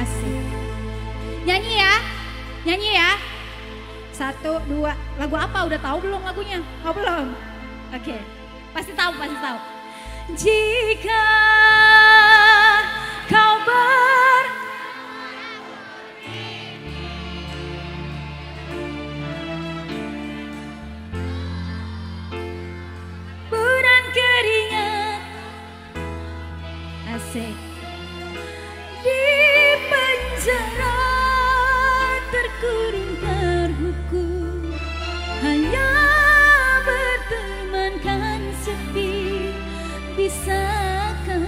Asik. Nyanyi ya, nyanyi ya. 1, 2, lagu apa? Udah tahu belum lagunya? Oh belum? Oke, pasti tahu, pasti tahu. Jika kau berburan keringat, asik, di penjara terkurung terhukum, hanya bertemankan sepi. Bisakah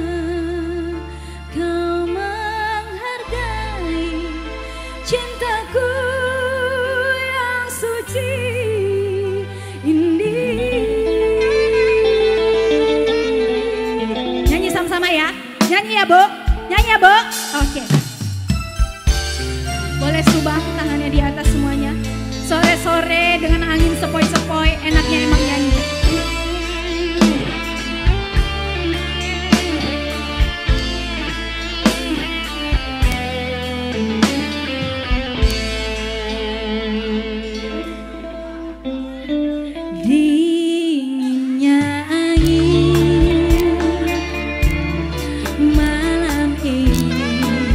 kau menghargai cintaku yang suci ini? Nyanyi sama-sama ya, nyanyi ya Bu, nyanyi ya Bu. Oke. Boleh subah tangannya di atas semuanya. Sore-sore dengan angin sepoi-sepoi, enaknya emang nyanyi. Dinginnya angin malam ini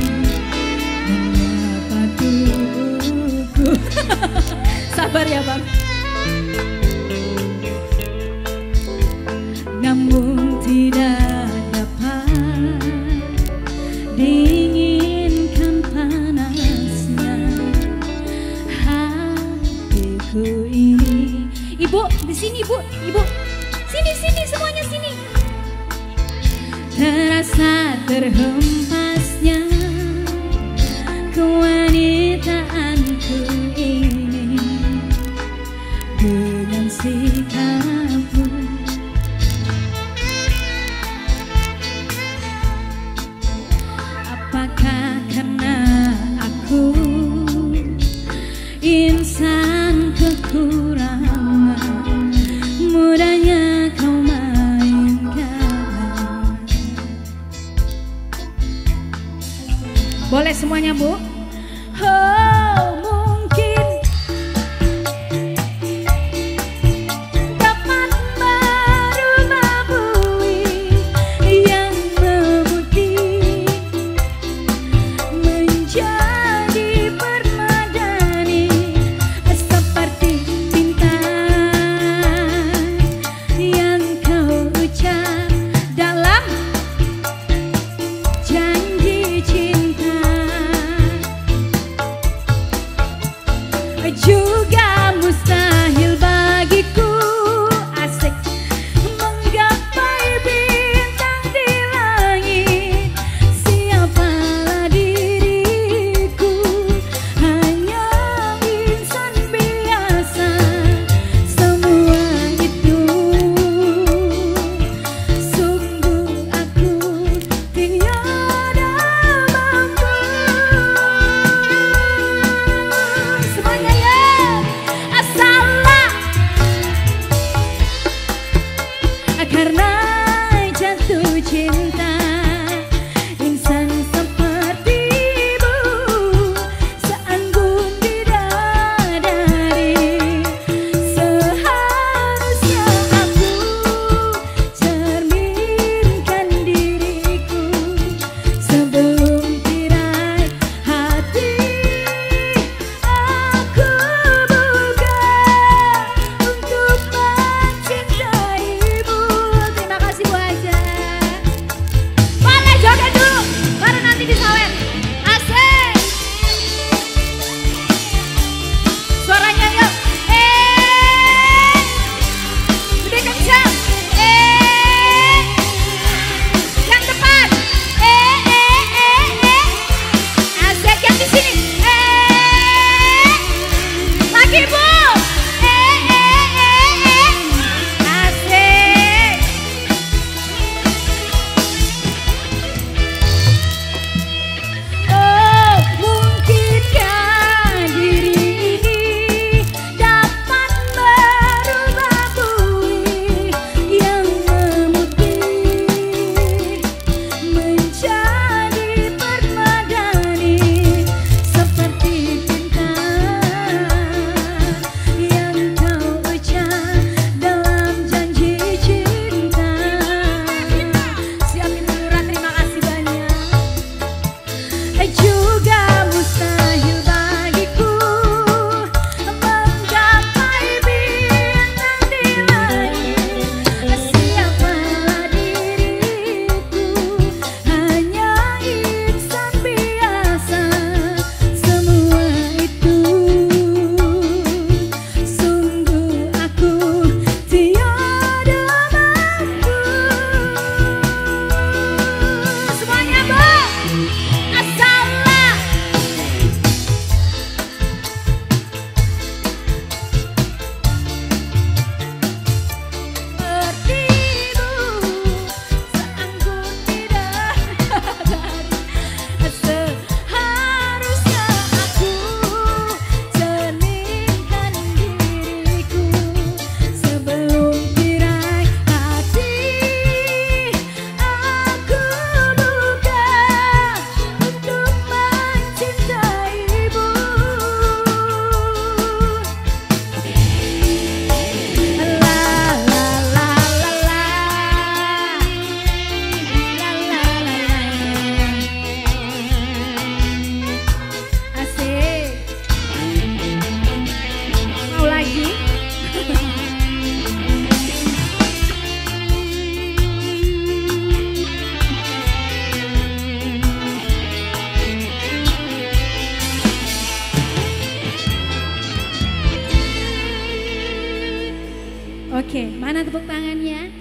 menyapa tubuhku. Sabar ya Bang. Namun tidak dapat dinginkan panasnya hatiku ini. Ibu, di sini Bu, Ibu. Sini, sini semuanya sini. Terasa terhempasnya kewanitaanku ini dengan sikapmu. Apakah karena aku insan kekurangan, mudahnya kau mainkan? Boleh semuanya Bu. Oh, mungkin dapat merubah bui yang memutih menjadi permadani seperti bintang yang kau ucap dalam janji cinta. Mana tepuk tangannya?